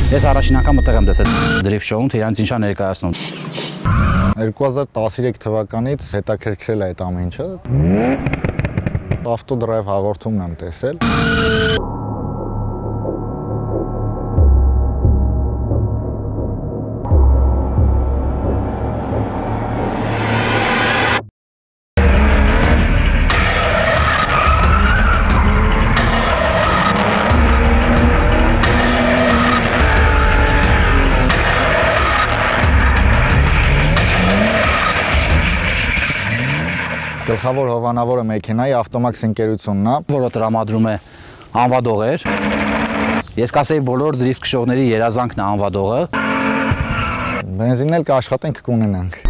Ես առաջին անգամ այդտեղ եմ տեսել դրիֆտ շոուն, թե իրանց ինչա ներկայացնում։ 2013 թվականից հետաքրքրել է այդ ամեն ինչը։ Ավտոդրայվ հաղորդումն եմ տեսել։ Գլխավոր հովանավորը մեքենայի Ավտոմաքս ընկերությունն է, որը տրամադրում է անվադողեր։ Ես կասեի բոլոր դրիֆտ քշողների երազանքն է անվադողը։ Բենզինն էլ կաշխատենք կունենանք։